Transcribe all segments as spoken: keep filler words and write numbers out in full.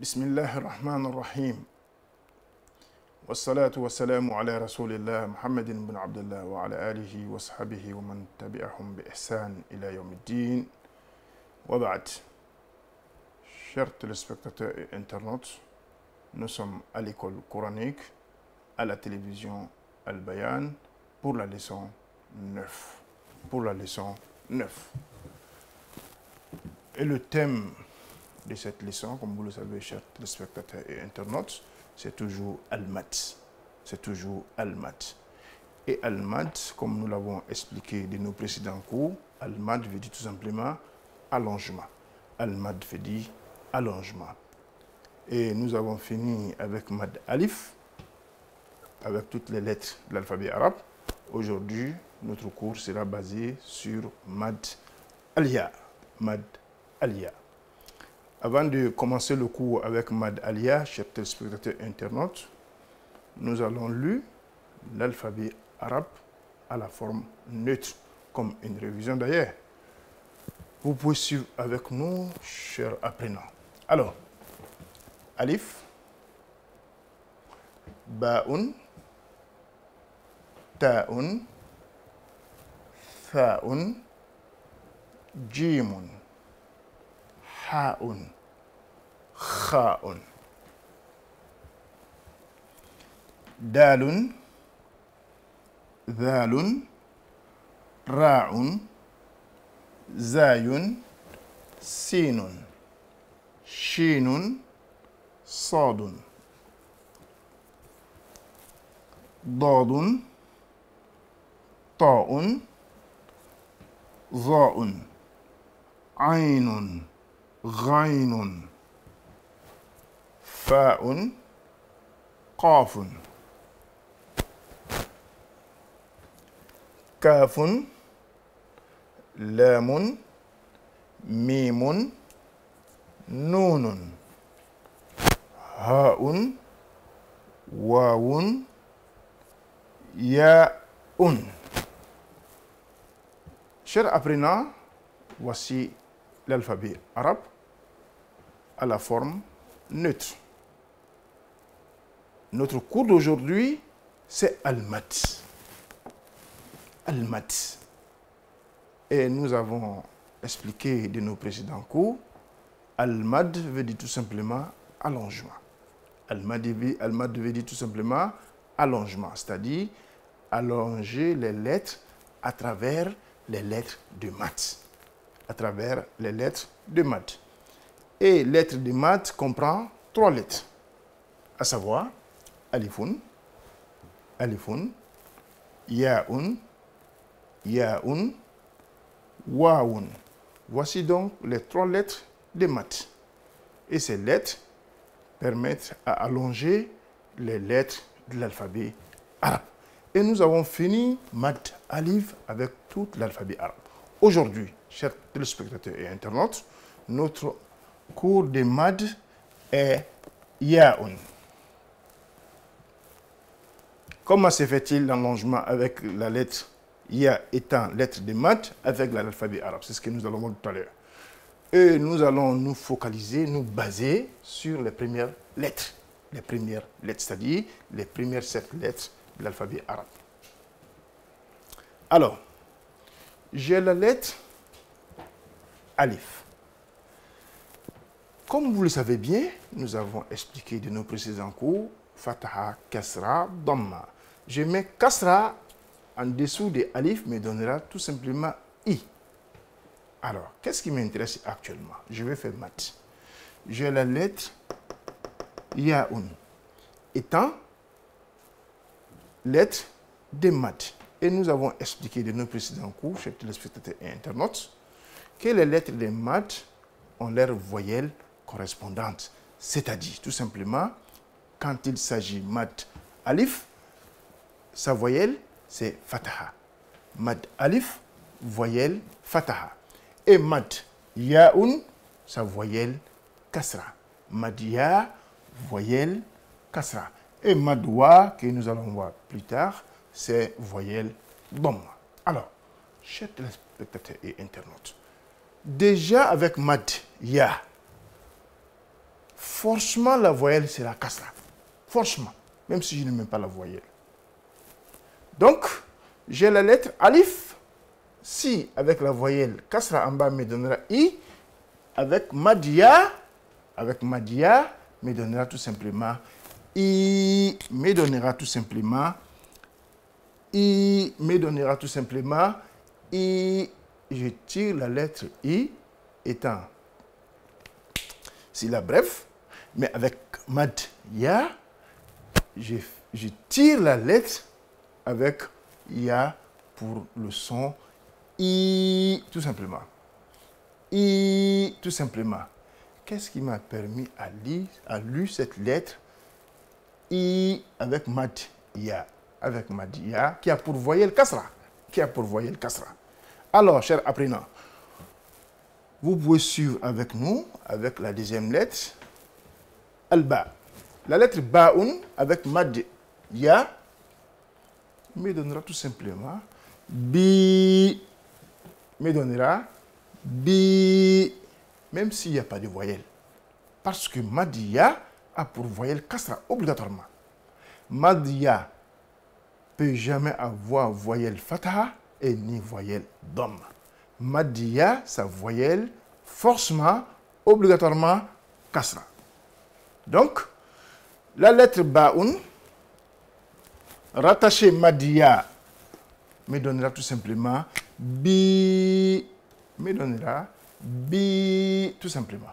Bismillahir Rahmanir Rahim. Wassalatu wassalamu ala Rasulillah Muhammadin bin Abdullah wa ala alihi wa sahbihi wa man tabi'ahum bi ihsan ila yawmiddin. Wa ba'd. Chers téléspectateurs et internautes, nous sommes à l'école coranique, à la télévision Al-Bayan pour la leçon neuf. Pour la leçon neuf. Et le thème de cette leçon, comme vous le savez, chers téléspectateurs et internautes, c'est toujours Al-Mad. C'est toujours Al-Mad. Et Al-Mad, comme nous l'avons expliqué de nos précédents cours, Al-Mad veut dire tout simplement allongement. Al-Mad veut dire allongement. Et nous avons fini avec Mad Alif, avec toutes les lettres de l'alphabet arabe. Aujourd'hui, notre cours sera basé sur Mad Alia. Mad Alia. Avant de commencer le cours avec Mad Alia, chers téléspectateurs internautes, nous allons lire l'alphabet arabe à la forme neutre, comme une révision d'ailleurs. Vous pouvez suivre avec nous, chers apprenants. Alors, Alif, Ba'un, Ta'un, Tha'un, Jimun, Ha'un, Kha'un, Dalun, Dhalun, Ra'un, Zayun, Sinun, Shinun, Sadun, Dadun, Ta'un, Za'un, Ainun, Ghainun, Fa'un, Qafun, Kafun, Lamun, Mimun, Nunun, Ha'un, Wawun, Ya'un. Chers apprenants, voici l'alphabet arabe à la forme neutre. Notre cours d'aujourd'hui, c'est Al-Mad. Al-Mad. Et nous avons expliqué de nos précédents cours, Al-Mad veut dire tout simplement allongement. Al-Mad Al-Mad veut dire tout simplement allongement, c'est-à-dire allonger les lettres à travers les lettres de maths. À travers les lettres de maths. Et lettres de maths comprend trois lettres, à savoir Alifun, Alifun, Ya'un, Ya'un, Wa'un. Voici donc les trois lettres de maths. Et ces lettres permettent à allonger les lettres de l'alphabet arabe. Et nous avons fini Mad Alif avec tout l'alphabet arabe. Aujourd'hui, chers téléspectateurs et internautes, notre cours de Mad est Ya'un. Comment se fait-il l'allongement avec la lettre Ya étant lettre de Mad avec l'alphabet arabe? C'est ce que nous allons voir tout à l'heure. Et nous allons nous focaliser, nous baser sur les premières lettres. Les premières lettres, c'est-à-dire les premières sept lettres de l'alphabet arabe. Alors, j'ai la lettre Alif. Comme vous le savez bien, nous avons expliqué de nos précédents cours, Fataha, Kasra, Dhamma. Je mets Kasra en dessous de Alif, me donnera tout simplement I. Alors, qu'est-ce qui m'intéresse actuellement? Je vais faire maths. J'ai la lettre Ya'un, étant lettre de maths. Et nous avons expliqué de nos précédents cours, chers téléspectateurs et internautes, que les lettres de maths ont leurs voyelles correspondantes. C'est-à-dire, tout simplement, quand il s'agit maths alif, sa voyelle, c'est fataha. Mad alif, voyelle fataha. Et mad ya'un, sa voyelle kasra. Mad ya, voyelle kasra. Et mad wa, que nous allons voir plus tard, c'est voyelle dhamma. Alors, chers téléspectateurs et internautes, déjà avec mad ya, forcément la voyelle sera kasra. Forcément, même si je ne mets pas la voyelle. Donc, j'ai la lettre alif. Si, avec la voyelle kasra en bas, me donnera i. Avec madia, avec madia, me donnera tout simplement i. Me donnera tout simplement i. Me donnera tout simplement i. Je tire la lettre i étant syllabe bref, mais avec mad ya, je, je tire la lettre avec ya pour le son i, tout simplement. I, tout simplement. Qu'est-ce qui m'a permis à lire, à lire cette lettre i avec mad ya, avec mad ya, qui a pour voyelle kasra, qui a pour voyelle kasra. Alors, chers apprenants, vous pouvez suivre avec nous, avec la deuxième lettre, al-ba. La lettre ba'un avec mad ya me donnera tout simplement bi, me donnera bi, même s'il n'y a pas de voyelle. Parce que mad ya a pour voyelle kasra obligatoirement. Mad ya peut jamais avoir voyelle fataha et ni voyelle d'homme. Mad ya, sa voyelle, forcément, obligatoirement, kasra. Donc, la lettre ba'un, rattachée mad ya, me donnera tout simplement bi, me donnera bi, tout simplement.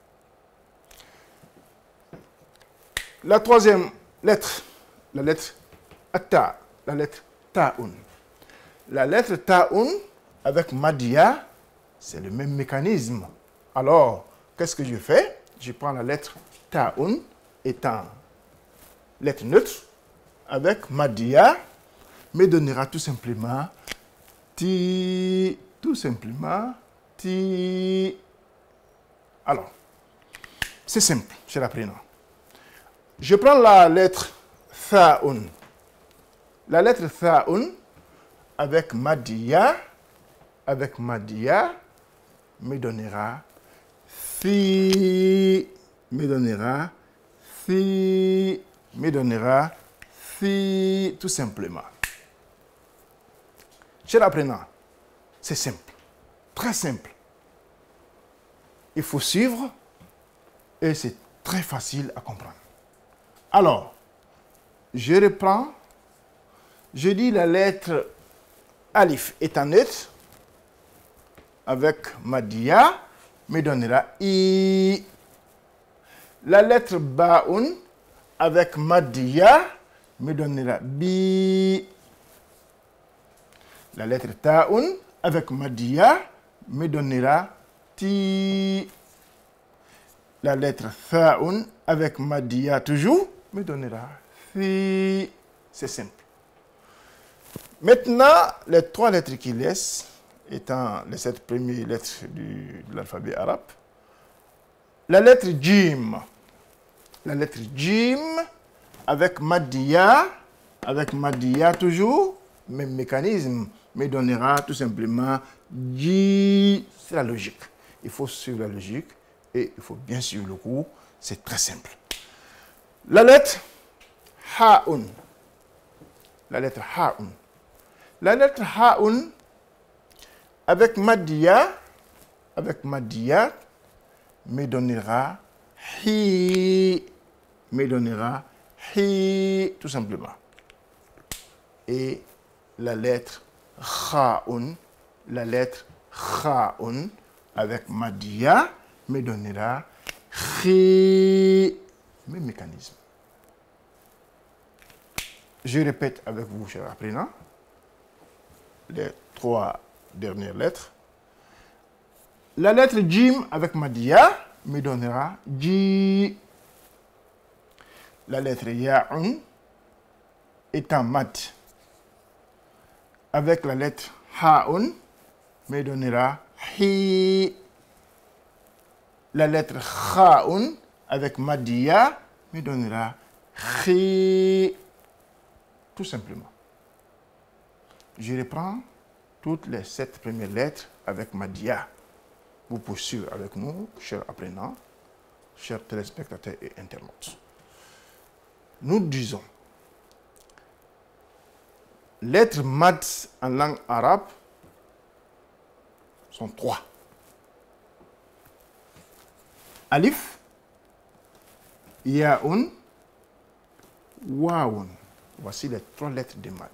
La troisième lettre, la lettre ta, la lettre ta'un. La lettre ta'un avec mad ya, c'est le même mécanisme. Alors, qu'est-ce que je fais? Je prends la lettre ta'un étant lettre neutre avec mad ya, me donnera tout simplement ti, tout simplement ti. Alors, c'est simple, cher apprenant. Je prends la lettre tha'un. La lettre tha'un avec mad ya, avec mad ya, me donnera thi, me donnera thi, me donnera thi, tout simplement. Cher apprenant, c'est simple, très simple. Il faut suivre et c'est très facile à comprendre. Alors, je reprends, je dis la lettre alif étant neutre, avec mad ya, me donnera i. La lettre ba'un, avec mad ya, me donnera bi. La lettre ta'un, avec mad ya, me donnera ti. La lettre tha'un, avec mad ya toujours, me donnera thi. C'est simple. Maintenant, les trois lettres qui laissent, étant les sept premières lettres du, de l'alphabet arabe, la lettre jim, la lettre jim, avec mad ya, avec mad ya toujours, même mécanisme, me donnera tout simplement ji. C'est la logique. Il faut suivre la logique et il faut bien suivre le cours. C'est très simple. La lettre ha'un, la lettre ha'un. La lettre ha'un, avec mad ya, avec mad ya, me donnera hi, me donnera hi, tout simplement. Et la lettre kha'un, la lettre kha'un, avec mad ya, me donnera khi, même mécanisme. Je répète avec vous, chers apprenants, les trois dernières lettres. La lettre jim avec mad ya me donnera ji. La lettre ya'un étant mad avec la lettre ha'un me donnera hi. La lettre kha'un avec mad ya me donnera khi. Tout simplement. Je reprends toutes les sept premières lettres avec mad ya. Vous poursuivez avec nous, chers apprenants, chers téléspectateurs et internautes. Nous disons, lettres mad en langue arabe sont trois. Alif, Yaoun, Waoun. Voici les trois lettres de mad.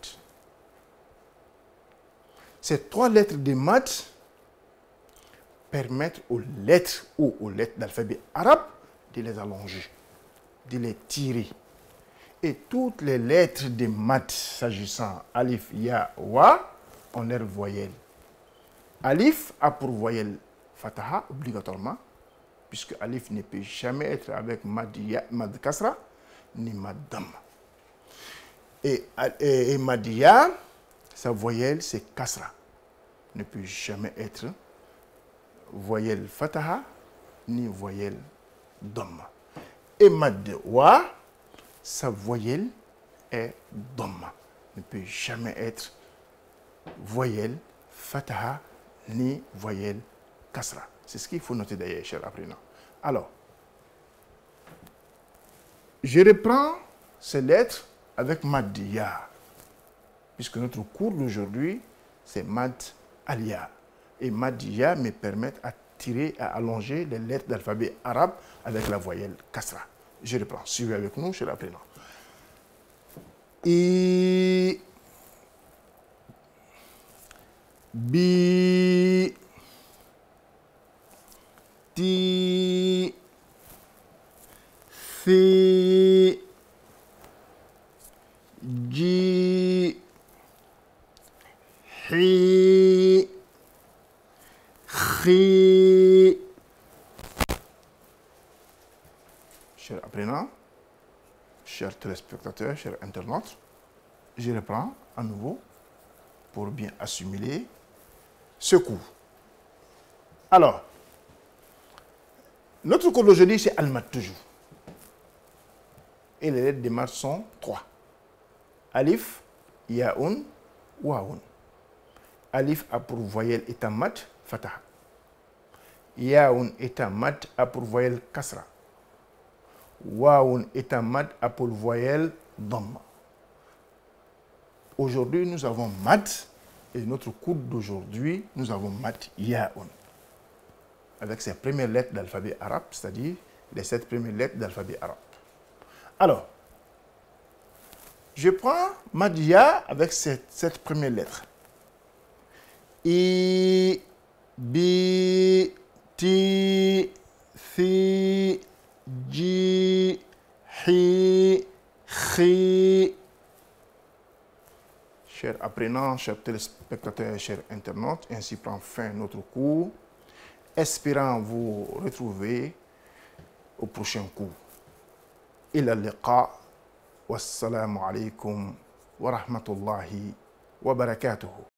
Ces trois lettres de mad permettent aux lettres ou aux lettres d'alphabet arabe de les allonger, de les tirer. Et toutes les lettres de mad s'agissant alif, ya, wa ont leur voyelle. Alif a pour voyelle fataha obligatoirement, puisque alif ne peut jamais être avec mad, ya, mad kasra ni mad damma. Et, et, et mad ya, sa voyelle c'est kasra, ne peut jamais être voyelle fataha ni voyelle damma. Et mad wa, sa voyelle est damma, ne peut jamais être voyelle fataha ni voyelle kasra. C'est ce qu'il faut noter d'ailleurs, chers apprenants. Alors, je reprends ces lettres avec mad ya, puisque notre cours d'aujourd'hui, c'est mad al-ya. Et mad ya me permettent à tirer, à allonger les lettres d'alphabet arabe avec la voyelle kasra. Je reprends. Suivez avec nous, chers apprenants. I, bi, ti, si, ji, hi, khi. Chers apprenants, chers téléspectateurs, chers internautes, je reprends à nouveau pour bien assimiler ce cours. Alors, notre cours d'aujourd'hui, c'est al-mad toujours. Et les lettres de mad sont trois. Alif, Yaoun, Waoun. Alif a pour voyelle étant mad, fatah. Yaoun étant mad a pour voyelle kasra. Waoun étant mad a pour voyelle damma. Aujourd'hui, nous avons mad et notre cours d'aujourd'hui, nous avons mad Yaoun. Avec ses premières lettres d'alphabet arabe, c'est-à-dire les sept premières lettres d'alphabet arabe. Alors, je prends mad ya avec cette, cette première lettre. I, bi, ti, si, ji, hi, khi. Chers apprenants, chers téléspectateurs, chers internautes, ainsi prend fin notre cours. Espérant vous retrouver au prochain cours. Ila liqa. Wassalamu alaikum wa rahmatullahi wa barakatuhu.